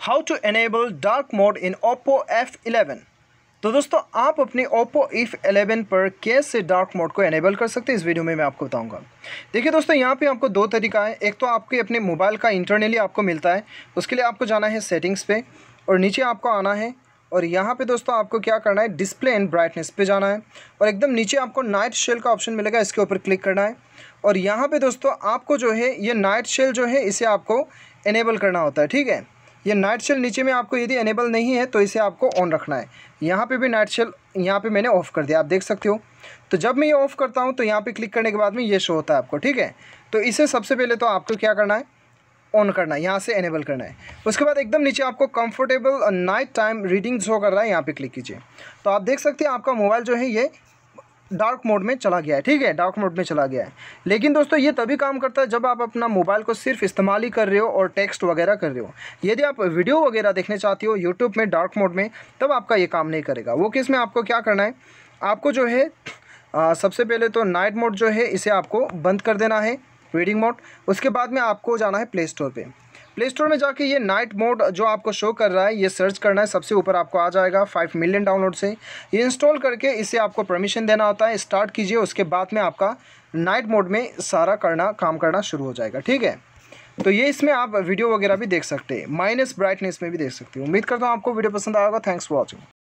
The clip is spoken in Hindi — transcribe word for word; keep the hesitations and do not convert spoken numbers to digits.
How to enable dark mode in Oppo F eleven. तो दोस्तों आप अपने ओप्पो एफ इलेवन पर कैसे डार्क मोड को एनेबल कर सकते हैं इस वीडियो में मैं आपको बताऊंगा। देखिए दोस्तों, यहाँ पे आपको दो तरीका है। एक तो आपके अपने मोबाइल का इंटरनली आपको मिलता है, उसके लिए आपको जाना है सेटिंग्स पे और नीचे आपको आना है और यहाँ पे दोस्तों आपको क्या करना है, डिस्प्ले एंड ब्राइटनेस पे जाना है और एकदम नीचे आपको नाइट शेल का ऑप्शन मिलेगा, इसके ऊपर क्लिक करना है और यहाँ पे दोस्तों आपको जो है ये नाइट शेल जो है इसे आपको इनेबल करना होता है। ठीक है, ये नाइट शेल नीचे में आपको यदि इनेबल नहीं है तो इसे आपको ऑन रखना है। यहाँ पे भी नाइट शेल यहाँ पे मैंने ऑफ़ कर दिया, आप देख सकते हो। तो जब मैं ये ऑफ़ करता हूँ तो यहाँ पे क्लिक करने के बाद में ये शो होता है आपको। ठीक है, तो इसे सबसे पहले तो आपको क्या करना है, ऑन करना है, यहाँ से इनेबल करना है। उसके बाद एकदम नीचे आपको comfortable night time reading show कर रहा है, यहाँ पे क्लिक कीजिए तो आप देख सकते हैं आपका मोबाइल जो है ये डार्क मोड में चला गया है। ठीक है, डार्क मोड में चला गया है। लेकिन दोस्तों ये तभी काम करता है जब आप अपना मोबाइल को सिर्फ इस्तेमाल ही कर रहे हो और टेक्स्ट वगैरह कर रहे हो। यदि आप वीडियो वगैरह देखने चाहते हो यूट्यूब में डार्क मोड में, तब आपका ये काम नहीं करेगा। वो केस में आपको क्या करना है, आपको जो है आ, सबसे पहले तो नाइट मोड जो है इसे आपको बंद कर देना है, रीडिंग मोड। उसके बाद में आपको जाना है प्ले स्टोर पे। प्ले स्टोर में जाके ये नाइट मोड जो आपको शो कर रहा है ये सर्च करना है, सबसे ऊपर आपको आ जाएगा फाइव मिलियन डाउनलोड से। ये इंस्टॉल करके इसे आपको परमिशन देना होता है, स्टार्ट कीजिए। उसके बाद में आपका नाइट मोड में सारा करना काम करना शुरू हो जाएगा। ठीक है, तो ये इसमें आप वीडियो वगैरह भी देख सकते हैं, माइनस ब्राइटनेस में भी देख सकते हैं। उम्मीद करता हूँ आपको वीडियो पसंद आएगा। Thanks for watching.